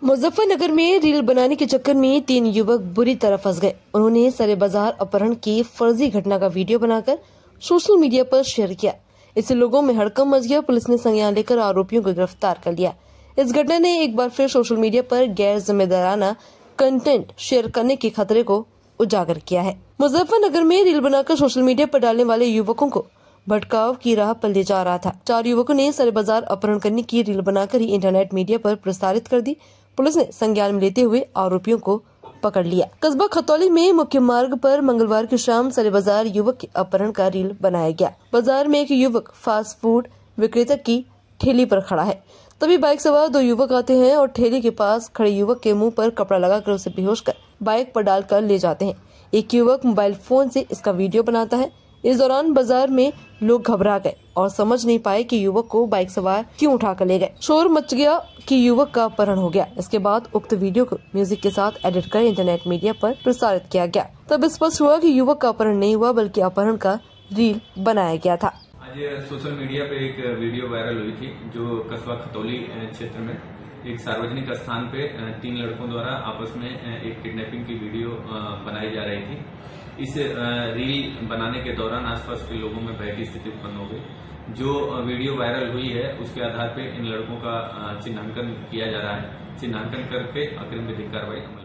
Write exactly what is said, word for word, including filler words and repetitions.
मुजफ्फरनगर में रील बनाने के चक्कर में तीन युवक बुरी तरह फंस गए। उन्होंने सरे बाजार अपहरण की फर्जी घटना का वीडियो बनाकर सोशल मीडिया पर शेयर किया। इससे लोगों में हड़कंप मच गया। पुलिस ने संज्ञान लेकर आरोपियों को गिरफ्तार कर लिया। इस घटना ने एक बार फिर सोशल मीडिया पर गैर जिम्मेदाराना कंटेंट शेयर करने के खतरे को उजागर किया है। मुजफ्फरनगर में रील बनाकर सोशल मीडिया पर डालने वाले युवकों को भटकाव की राह पर ले जा रहा था। चार युवकों ने सरे बाजार अपहरण करने की रील बनाकर ही इंटरनेट मीडिया पर प्रसारित कर दी। पुलिस ने संज्ञान में लेते हुए आरोपियों को पकड़ लिया। कस्बा खतौली में मुख्य मार्ग पर मंगलवार की शाम सरे बाजार युवक के अपहरण का रील बनाया गया। बाजार में एक युवक फास्ट फूड विक्रेता की ठेली पर खड़ा है। तभी बाइक सवार दो युवक आते हैं और ठेली के पास खड़े युवक के मुंह पर कपड़ा लगाकर उसे बेहोश कर बाइक पर डालकर ले जाते हैं। एक युवक मोबाइल फोन से इसका वीडियो बनाता है। इस दौरान बाजार में लोग घबरा गए और समझ नहीं पाए कि युवक को बाइक सवार क्यों उठा कर ले गए। शोर मच गया कि युवक का अपहरण हो गया। इसके बाद उक्त वीडियो को म्यूजिक के साथ एडिट कर इंटरनेट मीडिया पर प्रसारित किया गया। तब स्पष्ट हुआ कि युवक का अपहरण नहीं हुआ बल्कि अपहरण का रील बनाया गया था। आज सोशल मीडिया पे एक वीडियो वायरल हुई थी जो कस्बा खतौली क्षेत्र में एक सार्वजनिक स्थान पे तीन लड़कों द्वारा आपस में एक किडनैपिंग की वीडियो बनाई जा रही थी। इस रील बनाने के दौरान आसपास के लोगों में भय की स्थिति उत्पन्न हो गई। जो वीडियो वायरल हुई है उसके आधार पे इन लड़कों का चिन्हांकन किया जा रहा है। चिन्हांकन करके अग्रिम विधिक कार्रवाई